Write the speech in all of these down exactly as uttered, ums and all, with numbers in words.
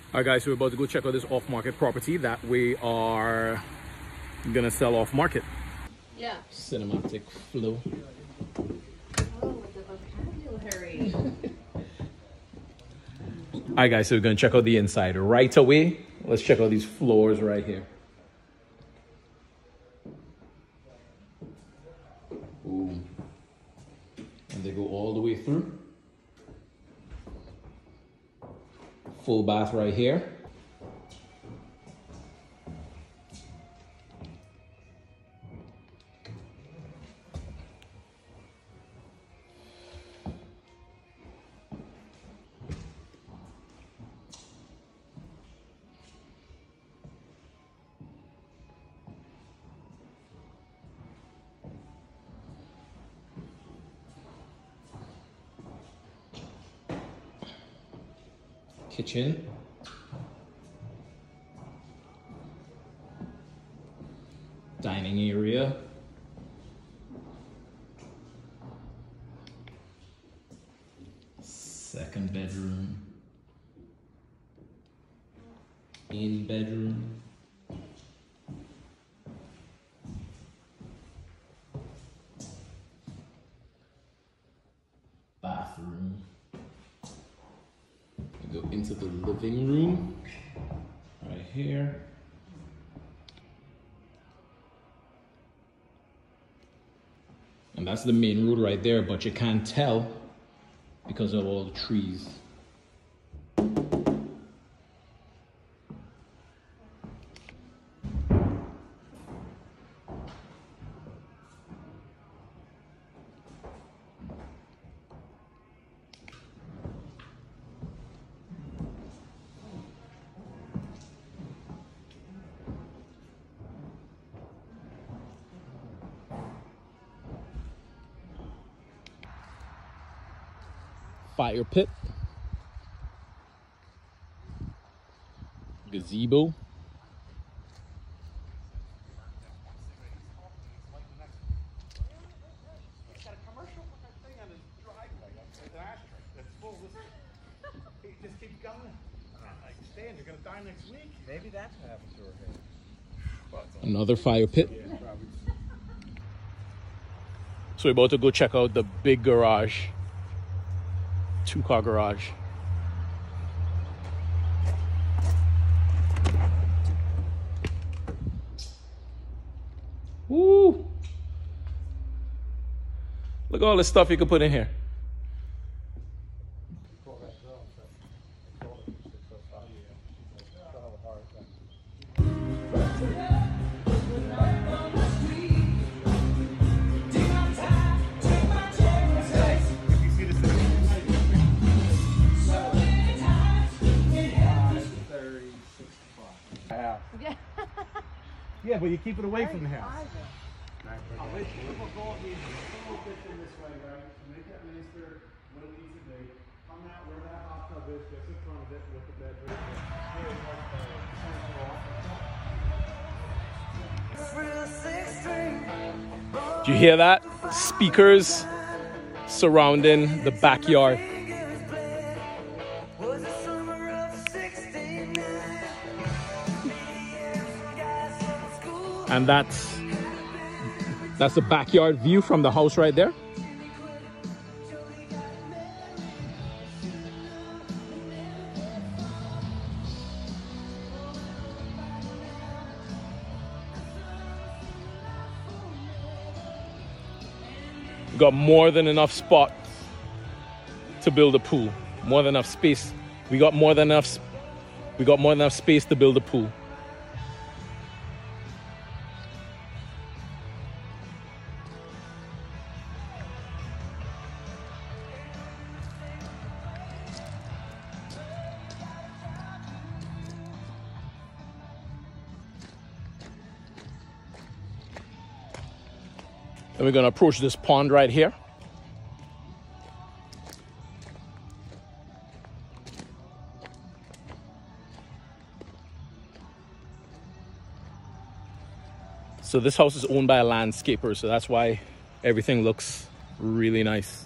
All right, guys, so we're about to go check out this off-market property that we are gonna sell off-market. Yeah. Cinematic flow. Oh, with the vocabulary. All right, guys, so we're gonna check out the inside right away. Let's check out these floors right here. Ooh. And they go all the way through. Full bath right here. Kitchen. Dining area. Second bedroom. In bedroom. Bathroom. We go into the living room right here. And that's the main road right there, but you can't tell because of all the trees. Fire pit, gazebo, Got a commercial thing on his driveway. It's an ashtray that's full. He just keeps going. Like, Stan, you're gonna die next week. Maybe that's what happened to her head. another fire pit. Yeah, probably. So we're about to go check out the big garage, two car garage. Woo! Look at all the stuff you can put in here. Yeah, but you keep it away from the house. I'll wait. We'll go a little bit in this way, right? Make that nicer, little easy day. Come out where that hot tub is, just in front of it with the bedroom. Do you hear that? Speakers surrounding the backyard. And that's that's the backyard view from the house right there. We got more than enough spot to build a pool. More than enough space. We got more than enough we got more than enough space to build a pool. And we're gonna approach this pond right here. So this house is owned by a landscaper, so that's why everything looks really nice.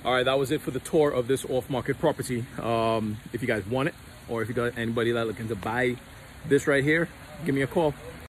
All right, that was it for the tour of this off-market property. Um, if you guys want it, or if you got anybody that looking to buy this right here, give me a call.